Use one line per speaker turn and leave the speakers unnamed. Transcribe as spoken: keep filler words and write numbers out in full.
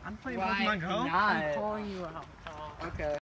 I'm playing
Why
Pokemon Go.
not?
I'm calling you out.
Okay.